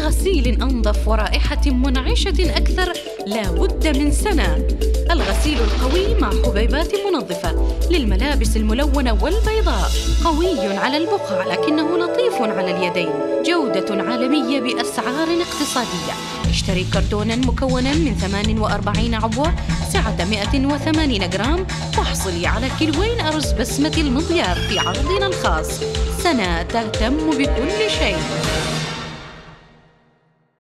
لغسيل أنظف ورائحة منعشة أكثر لا بد من سنة. الغسيل القوي مع حبيبات منظفة للملابس الملونة والبيضاء، قوي على البقع لكنه لطيف على اليدين، جودة عالمية بأسعار اقتصادية. اشتري كرتوناً مكوناً من 48 عبوة سعة 180 جرام واحصلي على كيلوين أرز بسمتي المضيار في عرضنا الخاص. سنة تهتم بكل شيء.